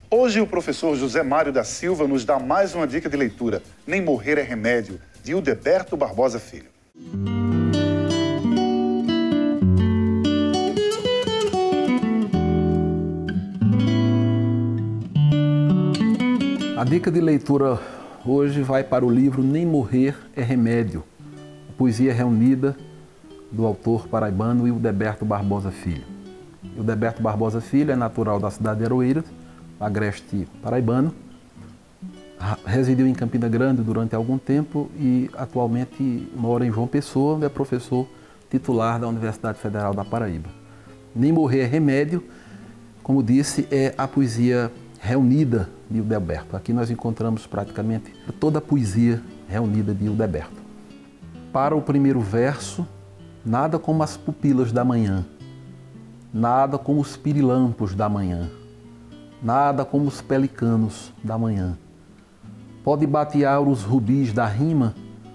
Hoje o professor José Mário da Silva nos dá mais uma dica de leitura, Nem Morrer é Remédio, de Hildeberto Barbosa Filho. A dica de leitura hoje vai para o livro Nem Morrer é Remédio, poesia reunida do autor paraibano Hildeberto Barbosa Filho. Hildeberto Barbosa Filho é natural da cidade de Aroeiras, agreste paraibano, residiu em Campina Grande durante algum tempo e atualmente mora em João Pessoa, onde é professor titular da Universidade Federal da Paraíba. Nem Morrer é Remédio, como disse, é a poesia reunida de Hildeberto. Aqui nós encontramos praticamente toda a poesia reunida de Hildeberto. Para o primeiro verso, nada como as pupilas da manhã, nada como os pirilampos da manhã, nada como os pelicanos da manhã. Pode batear os rubis da rima,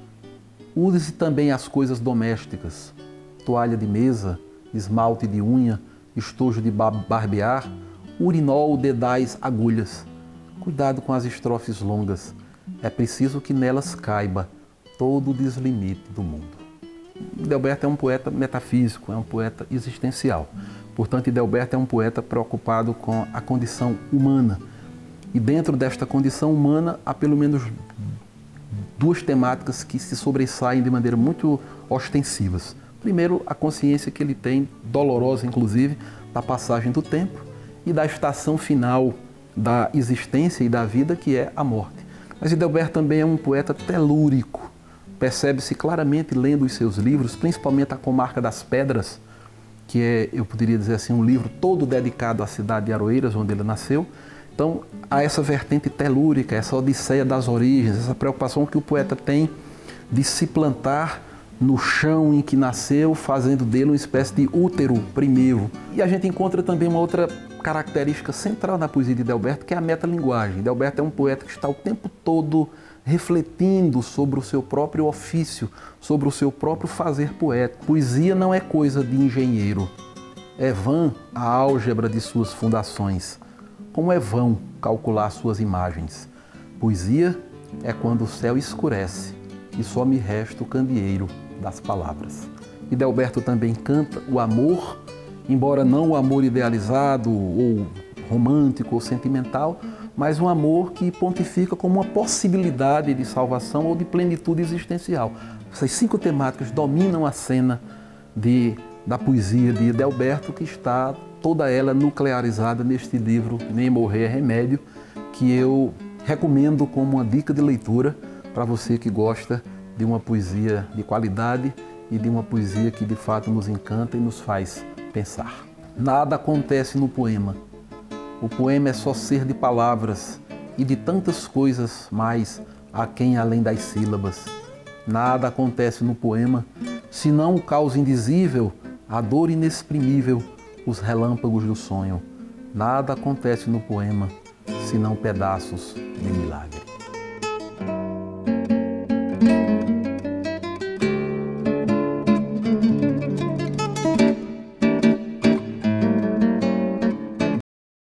use também as coisas domésticas, toalha de mesa, esmalte de unha, estojo de barbear, urinol, dedais, agulhas. Cuidado com as estrofes longas, é preciso que nelas caiba todo o deslimite do mundo. Hildeberto é um poeta metafísico, é um poeta existencial. Portanto, Hildeberto é um poeta preocupado com a condição humana. E dentro desta condição humana, há pelo menos duas temáticas que se sobressaem de maneira muito ostensivas. Primeiro, a consciência que ele tem, dolorosa inclusive, da passagem do tempo e da estação final da existência e da vida, que é a morte. Mas Hildeberto também é um poeta telúrico. Percebe-se claramente lendo os seus livros, principalmente A Comarca das Pedras, que é, eu poderia dizer assim, um livro todo dedicado à cidade de Aroeiras, onde ele nasceu. Então, há essa vertente telúrica, essa odisseia das origens, essa preocupação que o poeta tem de se plantar no chão em que nasceu, fazendo dele uma espécie de útero primeiro. E a gente encontra também uma outra característica central na poesia de Hildeberto, que é a metalinguagem. Hildeberto é um poeta que está o tempo todo refletindo sobre o seu próprio ofício, sobre o seu próprio fazer poético. Poesia não é coisa de engenheiro. É vã a álgebra de suas fundações, como é vão calcular suas imagens. Poesia é quando o céu escurece e só me resta o candeeiro das palavras. Hildeberto também canta o amor, embora não o amor idealizado ou romântico ou sentimental, mas um amor que pontifica como uma possibilidade de salvação ou de plenitude existencial. Essas 5 temáticas dominam a cena da poesia de Hildeberto, que está toda ela nuclearizada neste livro Nem Morrer é Remédio, que eu recomendo como uma dica de leitura para você que gosta de uma poesia de qualidade e de uma poesia que de fato nos encanta e nos faz pensar. Nada acontece no poema. O poema é só ser de palavras e de tantas coisas mais aquém além das sílabas. Nada acontece no poema, senão o caos indizível, a dor inexprimível, os relâmpagos do sonho. Nada acontece no poema, senão pedaços de milagre.